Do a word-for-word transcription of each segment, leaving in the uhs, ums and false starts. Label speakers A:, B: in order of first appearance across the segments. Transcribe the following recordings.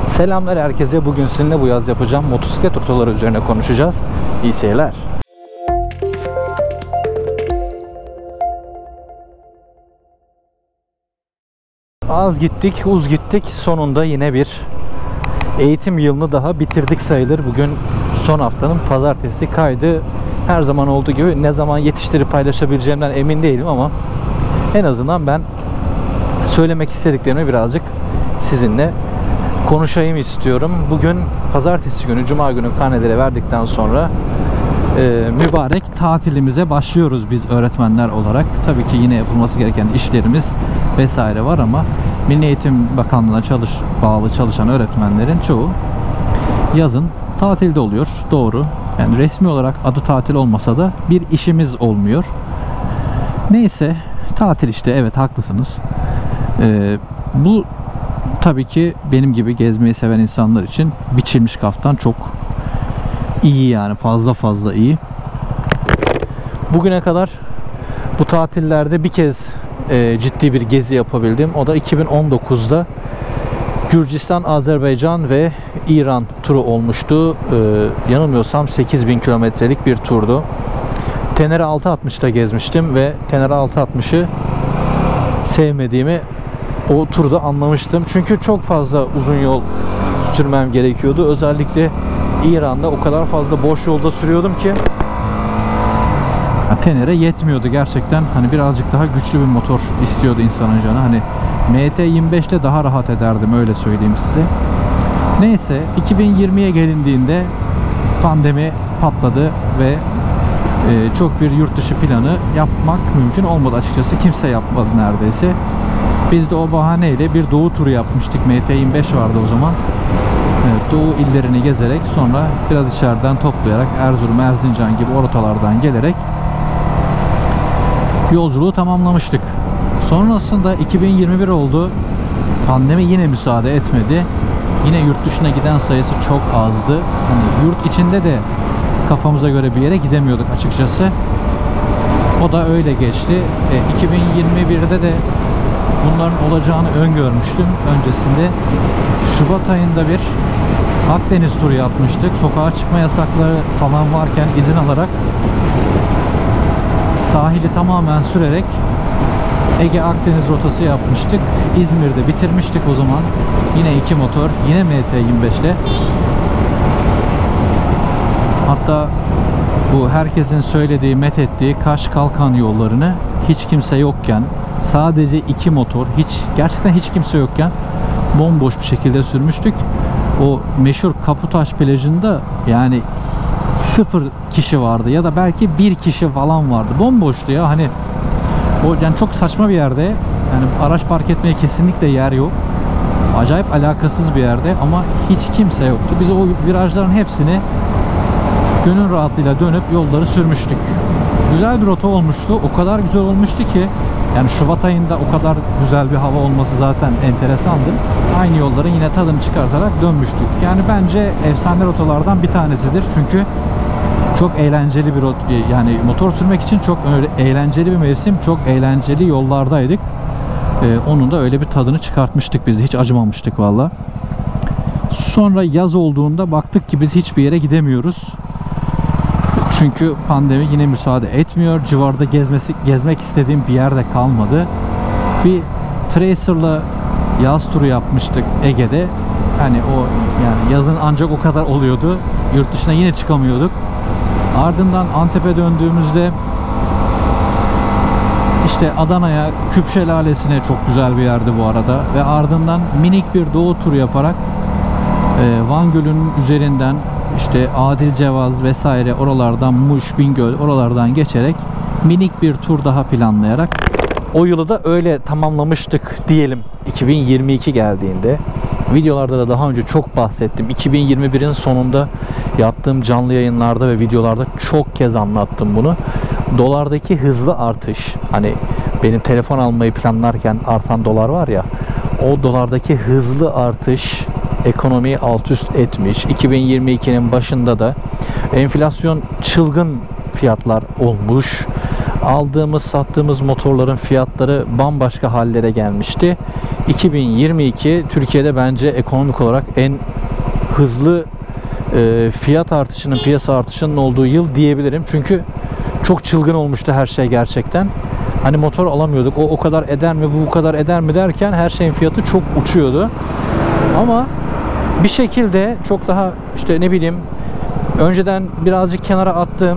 A: Selamlar herkese. Bugün sizinle bu yaz yapacağım motosiklet rotaları üzerine konuşacağız. İyi seyirler. Az gittik, uz gittik. Sonunda yine bir eğitim yılını daha bitirdik sayılır. Bugün son haftanın pazartesi kaydı. Her zaman olduğu gibi ne zaman yetiştirip paylaşabileceğimden emin değilim ama en azından ben söylemek istediklerimi birazcık sizinle konuşayım istiyorum. Bugün pazartesi günü, cuma günü karneleri verdikten sonra e, mübarek tatilimize başlıyoruz biz öğretmenler olarak. Tabii ki yine yapılması gereken işlerimiz vesaire var ama Milli Eğitim Bakanlığı'na çalış, bağlı çalışan öğretmenlerin çoğu yazın tatilde oluyor. Doğru. Yani resmi olarak adı tatil olmasa da bir işimiz olmuyor. Neyse, tatil işte, evet haklısınız. Ee, bu tabii ki benim gibi gezmeyi seven insanlar için biçilmiş kaftan çok iyi, yani fazla fazla iyi. Bugüne kadar bu tatillerde bir kez e, ciddi bir gezi yapabildim. O da iki bin on dokuzda Gürcistan, Azerbaycan ve İran turu olmuştu. Ee, yanılmıyorsam sekiz bin kilometrelik bir turdu. Tenere altı altmışta gezmiştim ve Tenere altı altmışı sevmediğimi o turda anlamıştım. Çünkü çok fazla uzun yol sürmem gerekiyordu. Özellikle İran'da o kadar fazla boş yolda sürüyordum ki Tenere yetmiyordu gerçekten. Hani birazcık daha güçlü bir motor istiyordu insanın canı. Hani M T yirmi beş ile daha rahat ederdim, öyle söyleyeyim size. Neyse, iki bin yirmiye gelindiğinde pandemi patladı ve e, çok bir yurt dışı planı yapmak mümkün olmadı açıkçası. Kimse yapmadı neredeyse. Biz de o bahaneyle bir doğu turu yapmıştık. M T yirmi beş vardı o zaman. Evet, doğu illerini gezerek, sonra biraz içeriden toplayarak Erzurum, Erzincan gibi ortalardan gelerek yolculuğu tamamlamıştık. Sonrasında iki bin yirmi bir oldu. Pandemi yine müsaade etmedi. Yine yurt dışına giden sayısı çok azdı. Hani yurt içinde de kafamıza göre bir yere gidemiyorduk açıkçası. O da öyle geçti. E, iki bin yirmi birde de bunların olacağını öngörmüştüm. Öncesinde Şubat ayında bir Akdeniz turu yapmıştık. Sokağa çıkma yasakları falan varken izin alarak sahili tamamen sürerek Ege Akdeniz rotası yapmıştık. İzmir'de bitirmiştik o zaman. Yine iki motor, yine M T yirmi beş ile. Hatta bu herkesin söylediği, methettiği Kaş Kalkan yollarını hiç kimse yokken, sadece iki motor, hiç gerçekten hiç kimse yokken bomboş bir şekilde sürmüştük. O meşhur Kaputaş plajında yani sıfır kişi vardı ya da belki bir kişi falan vardı. Bomboştu ya, hani o yani çok saçma bir yerde. Yani araç park etmeye kesinlikle yer yok. Acayip alakasız bir yerde ama hiç kimse yoktu. Biz o virajların hepsini gönül rahatlığıyla dönüp yolları sürmüştük. Güzel bir rota olmuştu. O kadar güzel olmuştu ki yani Şubat ayında o kadar güzel bir hava olması zaten enteresandı. Aynı yolların yine tadını çıkartarak dönmüştük. Yani bence efsane rotalardan bir tanesidir. Çünkü çok eğlenceli bir rot, yani motor sürmek için çok eğlenceli bir mevsim, çok eğlenceli yollardaydık. Ee, onun da öyle bir tadını çıkartmıştık biz, hiç acımamıştık valla. Sonra yaz olduğunda baktık ki biz hiçbir yere gidemiyoruz. Çünkü pandemi yine müsaade etmiyor. Civarda gezmesi, gezmek istediğim bir yerde kalmadı. Bir Tracer'la yaz turu yapmıştık Ege'de. Hani o yani yazın ancak o kadar oluyordu. Yurt dışına yine çıkamıyorduk. Ardından Antep'e döndüğümüzde işte Adana'ya, Küp Şelalesi'ne, çok güzel bir yerdi bu arada. Ve ardından minik bir doğu turu yaparak e, Van Gölü'nün üzerinden işte Adil Cevaz vesaire oralardan Muş, Bingöl oralardan geçerek minik bir tur daha planlayarak o yılı da öyle tamamlamıştık diyelim. iki bin yirmi iki geldiğinde videolarda da daha önce çok bahsettim. iki bin yirmi birin sonunda yaptığım canlı yayınlarda ve videolarda çok kez anlattım bunu. Dolardaki hızlı artış, hani benim telefon almayı planlarken artan dolar var ya, o dolardaki hızlı artış ekonomiyi alt üst etmiş. iki bin yirmi ikinin başında da enflasyon çılgın fiyatlar olmuş. aldığımız sattığımız motorların fiyatları bambaşka hallere gelmişti. iki bin yirmi iki Türkiye'de bence ekonomik olarak en hızlı e, fiyat artışının, piyasa artışının olduğu yıl diyebilirim. Çünkü çok çılgın olmuştu her şey gerçekten. Hani motor alamıyorduk. O o kadar eder mi, bu bu kadar eder mi derken her şeyin fiyatı çok uçuyordu. Ama bir şekilde çok daha işte ne bileyim önceden birazcık kenara attığım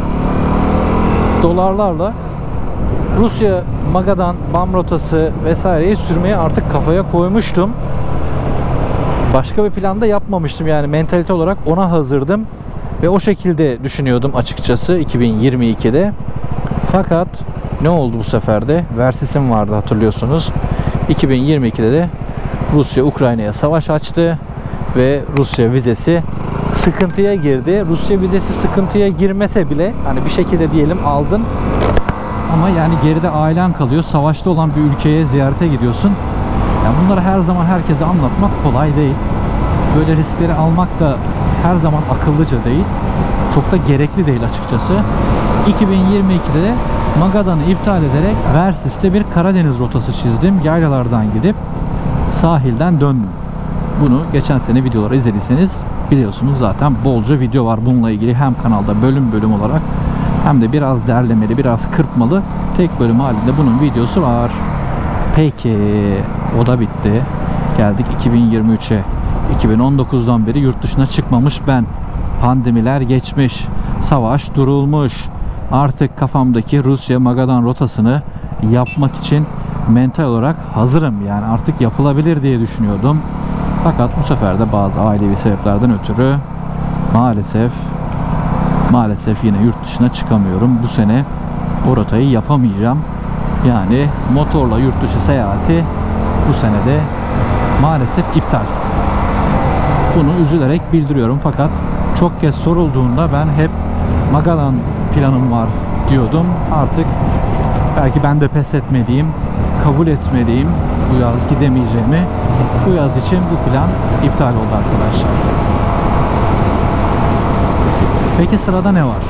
A: dolarlarla Rusya Magadan BAM rotası vesaireyi sürmeye artık kafaya koymuştum. Başka bir planda yapmamıştım, yani mentalite olarak ona hazırdım ve o şekilde düşünüyordum açıkçası iki bin yirmi ikide. Fakat ne oldu bu sefer de? Versis'im vardı, hatırlıyorsunuz. iki bin yirmi ikide de Rusya Ukrayna'ya savaş açtı ve Rusya vizesi sıkıntıya girdi. Rusya vizesi sıkıntıya girmese bile hani bir şekilde diyelim aldın ama yani geride ailen kalıyor. Savaşta olan bir ülkeye ziyarete gidiyorsun. Yani bunları her zaman herkese anlatmak kolay değil. Böyle riskleri almak da her zaman akıllıca değil. Çok da gerekli değil açıkçası. iki bin yirmi ikide de Magadan'ı iptal ederek Versis'te bir Karadeniz rotası çizdim. Yaylalardan gidip sahilden döndüm. Bunu geçen sene videoları izlediyseniz biliyorsunuz zaten, bolca video var bununla ilgili. Hem kanalda bölüm bölüm olarak hem de biraz derlemeli, biraz kırpmalı tek bölüm halinde bunun videosu var. Peki o da bitti. Geldik iki bin yirmi üçe. iki bin on dokuzdan beri yurt dışına çıkmamış ben. Pandemiler geçmiş. Savaş durulmuş. Artık kafamdaki Rusya Magadan rotasını yapmak için mental olarak hazırım. Yani artık yapılabilir diye düşünüyordum. Fakat bu sefer de bazı ailevi sebeplerden ötürü maalesef maalesef yine yurt dışına çıkamıyorum. Bu sene o rotayı yapamayacağım. Yani motorla yurt dışı seyahati bu senede maalesef iptal. Bunu üzülerek bildiriyorum. Fakat çok kez sorulduğunda ben hep Magadan planım var diyordum. Artık belki ben de pes etmeliyim, kabul etmeliyim bu yaz gidemeyeceğimi. Bu yaz için bu plan iptal oldu arkadaşlar. Peki sırada ne var?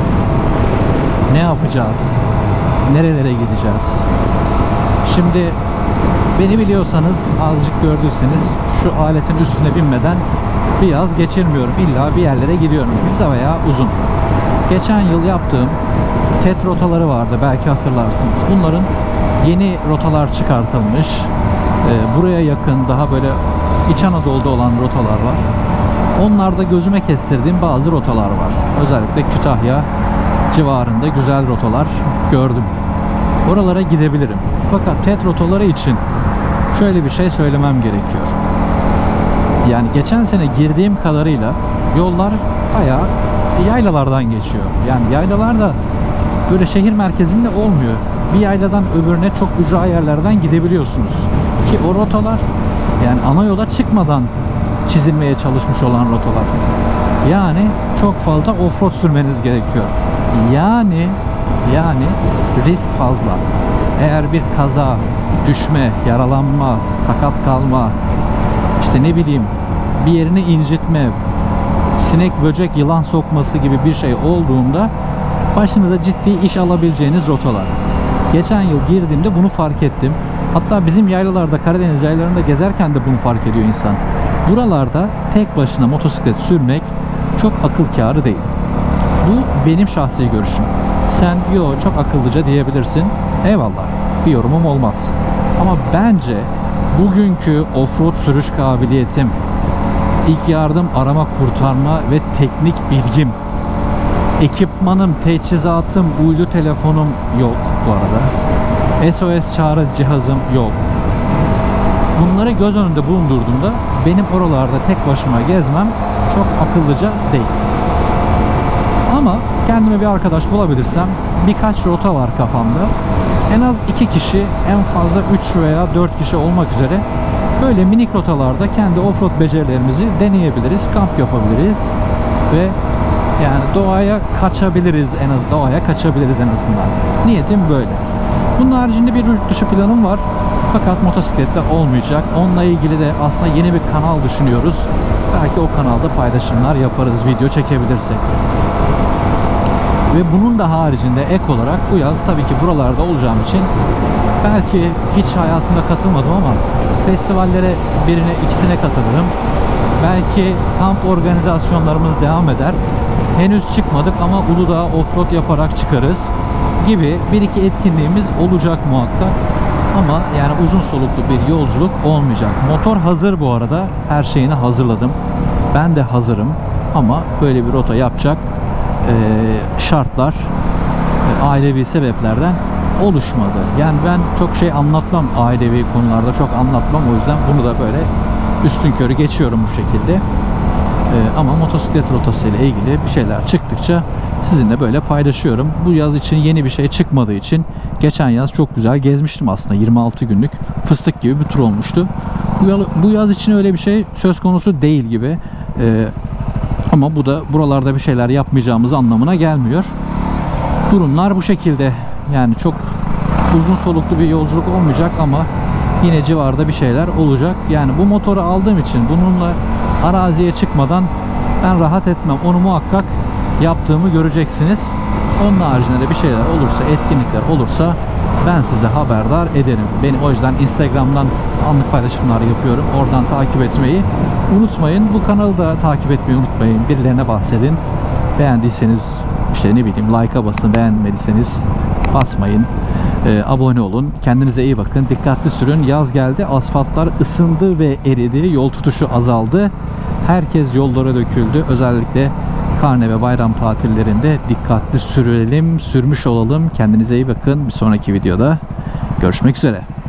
A: Ne yapacağız? Nerelere gideceğiz? Şimdi beni biliyorsanız, azıcık gördüyseniz şu aletin üstüne binmeden bir yaz geçirmiyorum. İlla bir yerlere gidiyorum. Kısa veya uzun. Geçen yıl yaptığım T E T rotaları vardı. Belki hatırlarsınız. Bunların yeni rotalar çıkartılmış. Ee, buraya yakın daha böyle İç Anadolu'da olan rotalar var. Onlarda gözüme kestirdiğim bazı rotalar var. Özellikle Kütahya civarında güzel rotalar gördüm. Oralara gidebilirim. Fakat T E T rotaları için şöyle bir şey söylemem gerekiyor. Yani geçen sene girdiğim kadarıyla yollar bayağı yaylalardan geçiyor. Yani yaylalar da böyle şehir merkezinde olmuyor. Bir yayladan öbürüne çok ücra yerlerden gidebiliyorsunuz. Ki o rotalar yani ana yola çıkmadan çizilmeye çalışmış olan rotalar. Yani çok fazla offroad sürmeniz gerekiyor. Yani yani risk fazla. Eğer bir kaza, düşme, yaralanma, sakat kalma, işte ne bileyim bir yerini incitme, sinek, böcek, yılan sokması gibi bir şey olduğunda başınıza ciddi iş alabileceğiniz rotalar. Geçen yıl girdiğimde bunu fark ettim. Hatta bizim yaylalarda, Karadeniz yaylalarında gezerken de bunu fark ediyor insan. Buralarda tek başına motosiklet sürmek çok akıl kârı değil. Bu benim şahsi görüşüm. Sen yo çok akıllıca diyebilirsin. Eyvallah. Bir yorumum olmaz. Ama bence bugünkü offroad sürüş kabiliyetim, ilk yardım, arama, kurtarma ve teknik bilgim, ekipmanım, teçhizatım, uydu telefonum yok bu arada. S O S çağrı cihazım yok. Bunları göz önünde bulundurduğumda benim oralarda tek başıma gezmem çok akıllıca değil. Ama kendime bir arkadaş bulabilirsem, birkaç rota var kafamda. En az iki kişi, en fazla üç veya dört kişi olmak üzere böyle minik rotalarda kendi offroad becerilerimizi deneyebiliriz, kamp yapabiliriz ve yani doğaya kaçabiliriz, en az doğaya kaçabiliriz en azından. Niyetim böyle. Bunun haricinde bir yurt dışı planım var. Fakat motosiklette olmayacak. Onunla ilgili de aslında yeni bir kanal düşünüyoruz. Belki o kanalda paylaşımlar yaparız, video çekebilirsek. Ve bunun da haricinde ek olarak bu yaz tabii ki buralarda olacağım için belki hiç hayatımda katılmadım ama festivallere birine ikisine katılırım. Belki kamp organizasyonlarımız devam eder. Henüz çıkmadık ama Uludağ'a offroad yaparak çıkarız gibi bir iki etkinliğimiz olacak muhakkak. Ama yani uzun soluklu bir yolculuk olmayacak. Motor hazır bu arada. Her şeyini hazırladım. Ben de hazırım. Ama böyle bir rota yapacak e, şartlar e, ailevi sebeplerden oluşmadı. Yani ben çok şey anlatmam ailevi konularda, çok anlatmam. O yüzden bunu da böyle üstünkörü geçiyorum bu şekilde. Ee, ama motosiklet rotası ile ilgili bir şeyler çıktıkça sizinle böyle paylaşıyorum. Bu yaz için yeni bir şey çıkmadığı için geçen yaz çok güzel gezmiştim aslında. yirmi altı günlük fıstık gibi bir tur olmuştu. Bu yaz, bu yaz için öyle bir şey söz konusu değil gibi. Ee, ama bu da buralarda bir şeyler yapmayacağımız anlamına gelmiyor. Durumlar bu şekilde. Yani çok uzun soluklu bir yolculuk olmayacak ama yine civarda bir şeyler olacak. Yani bu motoru aldığım için bununla araziye çıkmadan ben rahat etmem. Onu muhakkak yaptığımı göreceksiniz. Onun haricinde de bir şeyler olursa, etkinlikler olursa ben size haberdar ederim. Benim o yüzden Instagram'dan anlık paylaşımlar yapıyorum. Oradan takip etmeyi unutmayın. Bu kanalı da takip etmeyi unutmayın. Birilerine bahsedin. Beğendiyseniz işte ne bileyim like'a basın. Beğenmediyseniz basmayın. Ee, abone olun. Kendinize iyi bakın. Dikkatli sürün. Yaz geldi. Asfaltlar ısındı ve eridi. Yol tutuşu azaldı. Herkes yollara döküldü. Özellikle karne ve bayram tatillerinde dikkatli sürelim, sürmüş olalım. Kendinize iyi bakın. Bir sonraki videoda görüşmek üzere.